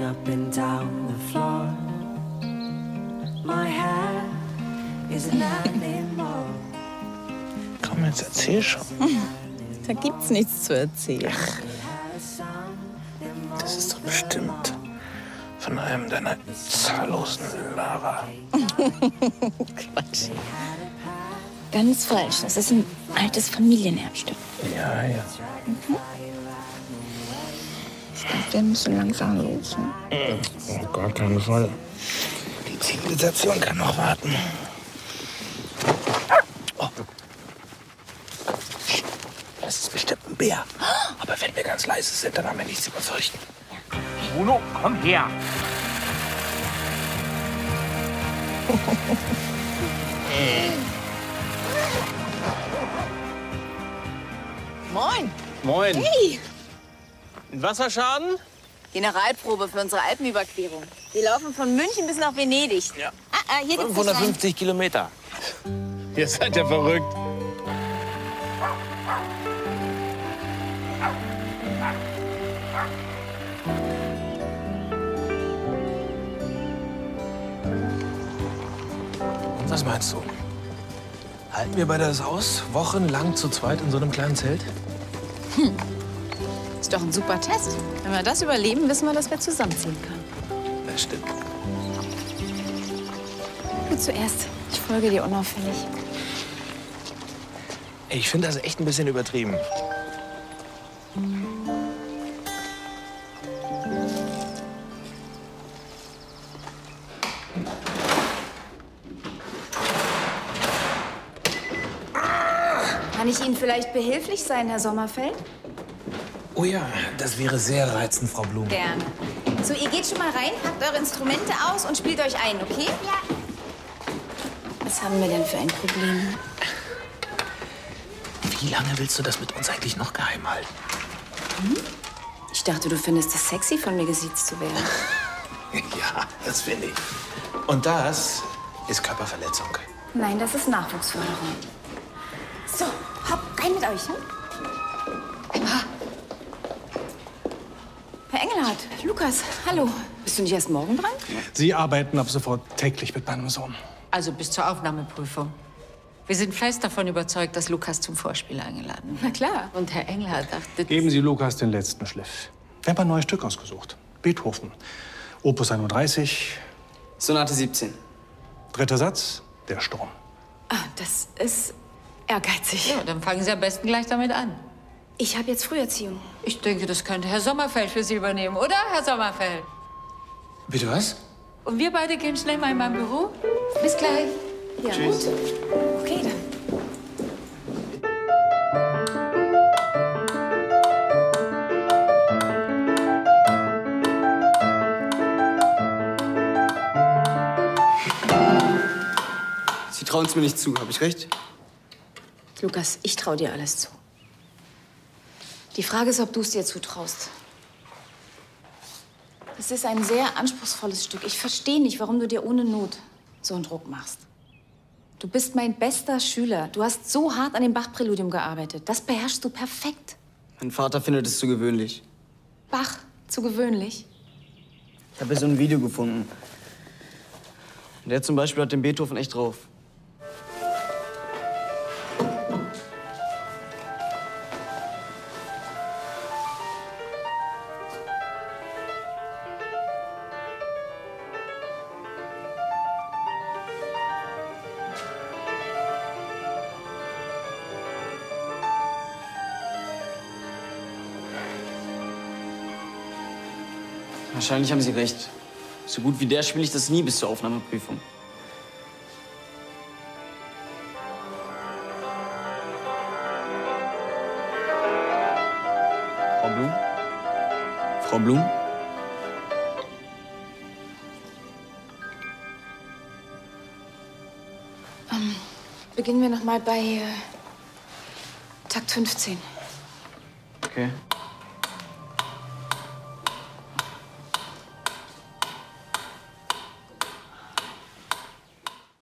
up and down the floor. My hair is an animal. Komm, jetzt erzähl schon. Da gibt's nichts zu erzählen. Ach, das ist doch bestimmt von einem deiner zahllosen Lara. Quatsch. Ganz falsch. Das ist ein altes Familienerbstück. Ja, ja. Ich glaube, wir müssen langsam los. Ne? Auf gar keinen Fall. Die Zivilisation kann noch warten. Oh. Das ist bestimmt ein Bär. Aber wenn wir ganz leise sind, dann haben wir nichts zu befürchten. Bruno, komm her. Moin. Moin. Hey. Ein Wasserschaden? Generalprobe für unsere Alpenüberquerung. Wir laufen von München bis nach Venedig. Ja. Hier gibt's 550 Kilometer. Ihr seid ja verrückt. Was meinst du? Halten wir beide das aus? Wochenlang zu zweit in so einem kleinen Zelt? Ist doch ein super Test. Wenn wir das überleben, wissen wir, dass wir zusammenziehen können. Das stimmt. Du zuerst. Ich folge dir unauffällig. Ich finde das echt ein bisschen übertrieben. Kann ich Ihnen vielleicht behilflich sein, Herr Sommerfeld? Oh ja, das wäre sehr reizend, Frau Blum. Gerne. So, ihr geht schon mal rein, packt eure Instrumente aus und spielt euch ein, okay? Ja. Was haben wir denn für ein Problem? Wie lange willst du das mit uns eigentlich noch geheim halten? Ich dachte, du findest es sexy, von mir gesiezt zu werden. Ja, das finde ich. Und das ist Körperverletzung. Nein, das ist Nachwuchsförderung. So, hopp, rein mit euch, hm? Herr Engelhardt, Lukas, hallo. Bist du nicht erst morgen dran? Sie arbeiten ab sofort täglich mit meinem Sohn. Also bis zur Aufnahmeprüfung. Wir sind fest davon überzeugt, dass Lukas zum Vorspiel eingeladen wird. Na klar. Und Herr Engelhardt dachte... Geben Sie Lukas den letzten Schliff. Wir haben ein neues Stück ausgesucht. Beethoven. Opus 31. Sonate 17. Dritter Satz, der Sturm. Ah, das ist ehrgeizig. Ja, dann fangen Sie am besten gleich damit an. Ich habe jetzt Früherziehung. Ich denke, das könnte Herr Sommerfeld für Sie übernehmen, oder, Herr Sommerfeld? Bitte was? Und wir beide gehen schnell mal in mein Büro. Bis gleich. Ja, Tschüss. gut. Okay, dann. Sie trauen es mir nicht zu, habe ich recht? Lukas, ich traue dir alles zu. Die Frage ist, ob du es dir zutraust. Es ist ein sehr anspruchsvolles Stück. Ich verstehe nicht, warum du dir ohne Not so einen Druck machst. Du bist mein bester Schüler. Du hast so hart an dem Bach-Präludium gearbeitet. Das beherrschst du perfekt. Mein Vater findet es zu gewöhnlich. Bach, zu gewöhnlich. Ich habe ja so ein Video gefunden. Der zum Beispiel hat den Beethoven echt drauf. Wahrscheinlich haben Sie recht. So gut wie der spiele ich das nie bis zur Aufnahmeprüfung. Frau Blum? Frau Blum? Beginnen wir noch mal bei Takt 15. Okay.